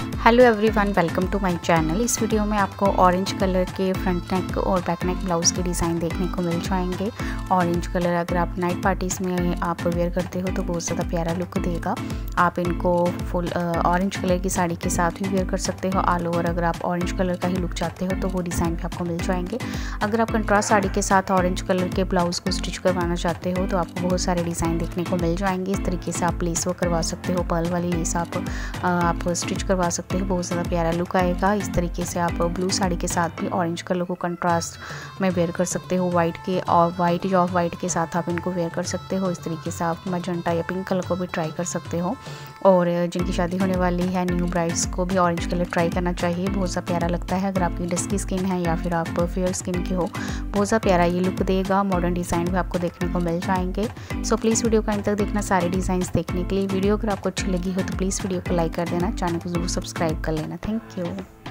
Hello everyone, welcome to my channel. इस video में आपको ऑरेंज कलर के फ्रंट नेक और बैक नेक ब्लाउज़ के डिज़ाइन देखने को मिल जाएंगे। ऑरेंज कलर अगर आप नाइट पार्टीज़ में आप वेयर करते हो तो बहुत ज़्यादा प्यारा लुक देगा। आप इनको फुल ऑरेंज कलर की साड़ी के साथ भी वेयर कर सकते हो। ऑल ओवर अगर आप ऑरेंज कलर का ही लुक चाहते हो तो वो डिज़ाइन भी आपको मिल जाएंगे। अगर आप कंट्रास्ट साड़ी के साथ ऑरेंज कलर के ब्लाउज़ को स्टिच करवाना चाहते हो तो आपको बहुत सारे डिज़ाइन देखने को मिल जाएंगे। इस तरीके से आप लेस वर्क करवा सकते हो, पर्ल वाली लेस आप स्टिच करवा सकते हो, बहुत ज़्यादा प्यारा लुक आएगा। इस तरीके से आप ब्लू साड़ी के साथ भी ऑरेंज कलर को कंट्रास्ट में वेयर कर सकते हो। वाइट के और वाइट या ऑफ वाइट के साथ आप इनको वेयर कर सकते हो। इस तरीके से आप मजेंटा या पिंक कलर को भी ट्राई कर सकते हो। और जिनकी शादी होने वाली है, न्यू ब्राइड्स को भी ऑरेंज कलर ट्राई करना चाहिए, बहुत सा प्यारा लगता है। अगर आपकी डस्की स्किन है या फिर आप फेयर स्किन के हो, बहुत सा प्यारा ये लुक देगा। मॉडर्न डिज़ाइन भी आपको देखने को मिल जाएंगे। सो प्लीज़ वीडियो का अंत तक देखना सारे डिज़ाइन देखने के लिए। वीडियो अगर आपको अच्छी लगी हो तो प्लीज़ वीडियो को लाइक कर देना, चैनल को जरूर सब्सक्राइब कर लेना। Thank you.